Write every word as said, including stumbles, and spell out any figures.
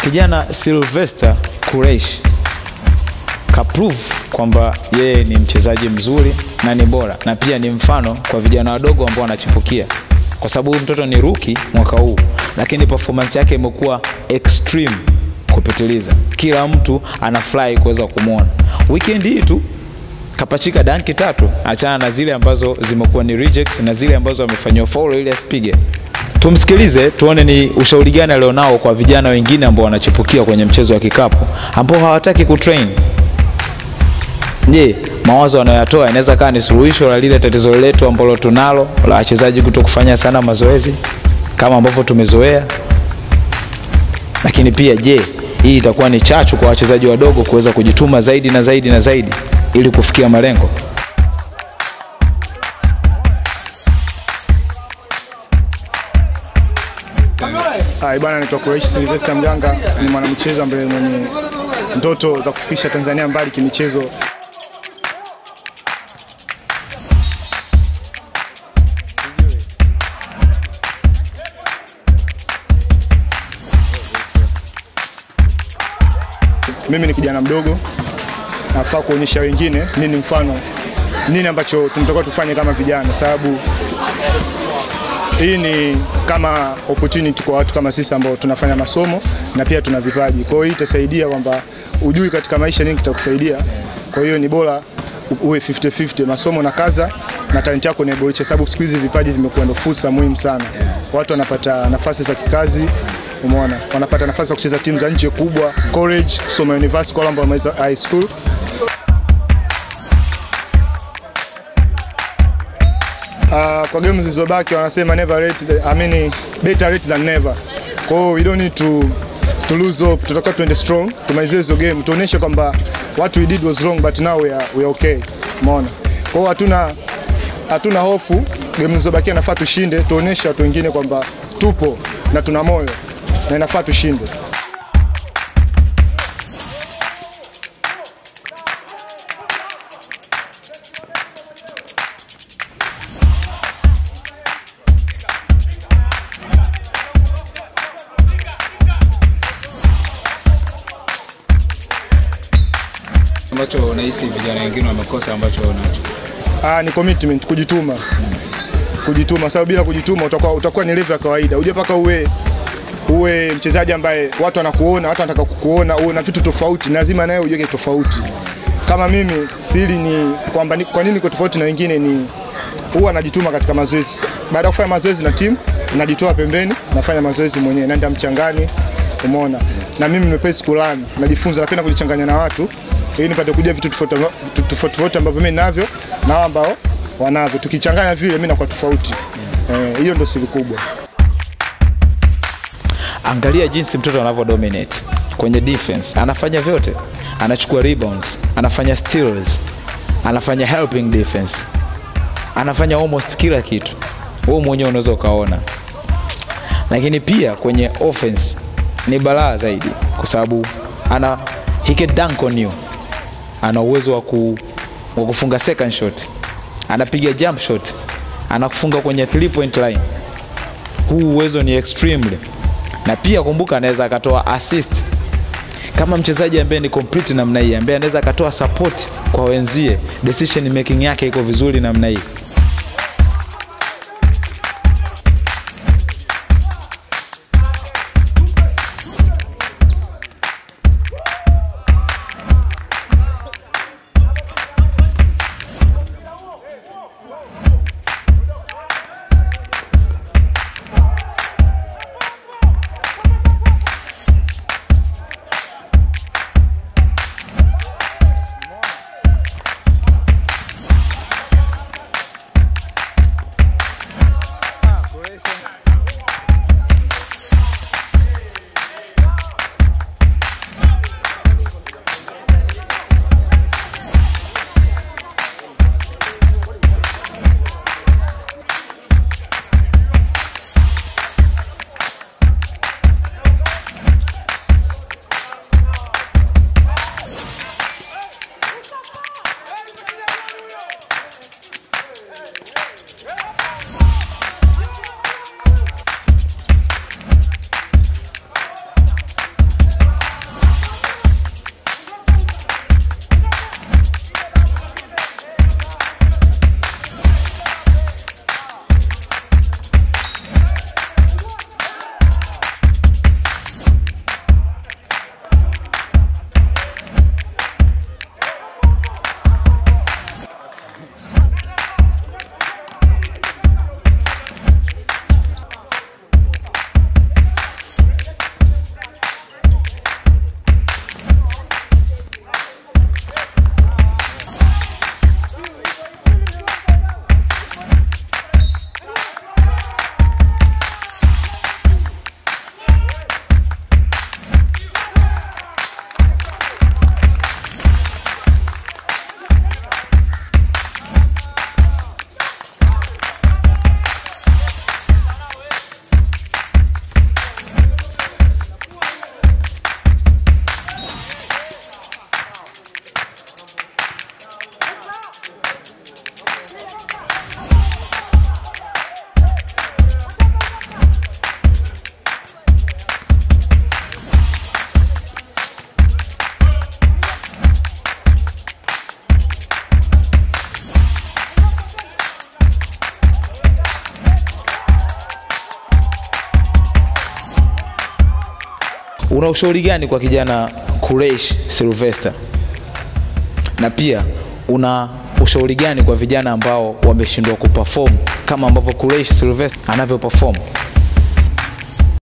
kijana Sylvester Kureish kaprove kwamba yeye ni mchezaji mzuri na ni bora, na pia ni mfano kwa vijana wadogo ambao wanachipukia, kwa sababu mtoto ni rookie mwaka huu, lakini performance yake imekuwa extreme kupitiliza. Kila mtu anafly kuweza kumuona. Weekend hii tu kapachika danki tatu, achana na zile ambazo zimekuwa ni reject na zile ambazo amefanywa foul ili asipige. Tumsikilize tuone ni ushauri gani alionao kwa vijana wengine ambao wanachipukia kwenye mchezo wa kikapu ambao hawataki kutrain. Je, mawazo anayotoa inaweza kaa ni suluhisho la lile tatizo letu ambalo tunalo la wachezaji kutokufanya sana mazoezi kama ambavyo tumezoea? Lakini pia je, hii itakuwa ni chachu kwa wachezaji wadogo kuweza kujituma zaidi na zaidi na zaidi ili kufikia malengo? Hai bana, naitwa Kureish Sylvester Mganga, ni mwanamchezo ambaye mwenye ndoto za kufikisha Tanzania mbali kimichezo. Mimi ni kijana mdogo, nafaa kuonyesha wengine nini mfano, nini ambacho tunataka tufanye kama vijana, sababu hii ni kama opportunity kwa watu kama sisi ambao tunafanya masomo na pia tuna vipaji. Kwa hiyo itasaidia kwamba ujui katika maisha nini kitakusaidia. Kwa hiyo ni bora uwe fifty fifty, masomo na kaza na talent yako ni bora, sababu siku hizi vipaji vimekuwa ndo fursa muhimu sana. Watu wanapata nafasi za kikazi, umeona, wanapata nafasi za kucheza timu za nje kubwa, college, kusoma university, kwa ambao wameza high school. Uh, kwa games zilizobaki wanasema never rate, I mean better rate than never. Kwa hiyo we don't need to to lose hope, tutakuwa tuende strong, tumalize hizo game, tuoneshe kwamba what we did was wrong but now we are, we are okay. Umeona? Kwa hiyo hatuna hatuna hofu, game zilizobaki nafaa tushinde, tuoneshe watu wengine kwamba tupo na tuna moyo na inafaa tushinde. Ambacho unahisi vijana wengine wamekosa ambacho unacho? Ah, ni commitment, kujituma. Hmm. Kujituma, sababu bila kujituma utakuwa utakuwa ni level ya kawaida. Uje paka uwe uwe mchezaji ambaye watu wanakuona, watu wanataka kukuona, uwe na vitu tofauti, lazima naye ujeke tofauti. Kama mimi siri ni kwamba kwa nini niko tofauti na wengine, ni huwa najituma katika mazoezi. Baada ya kufanya mazoezi na timu, najitoa pembeni, nafanya mazoezi mwenyewe, naenda mchangani, umeona. Na mimi nimepesi kulani, najifunza, napenda kujichanganya na watu ili nipate kujua vitu tofauti tofauti ambavyo mimi ninavyo na wao ambao wanavyo. Tukichanganya vile mimi nakuwa tofauti. Eh, hiyo ndio siri kubwa. Angalia jinsi mtoto anavyo dominate kwenye defense. Anafanya vyote. Anachukua rebounds, anafanya steals, anafanya helping defense. Anafanya almost kila kitu. Wewe mwenyewe unaweza ukaona. Lakini pia kwenye offense ni balaa zaidi kwa sababu ana he can dunk on you. Ana uwezo wa ku, wa kufunga second shot. Anapiga jump shot. Anakufunga kwenye three point line. Huu uwezo ni extremely. Na pia kumbuka anaweza akatoa assist. Kama mchezaji ambaye ni complete namna hii, ambaye anaweza akatoa support kwa wenzie, decision making yake iko vizuri namna hii. una ushauri gani kwa kijana Quraysh Sylvester? Na pia una ushauri gani kwa vijana ambao wameshindwa kuperform kama ambavyo Quraysh Sylvester anavyo perform?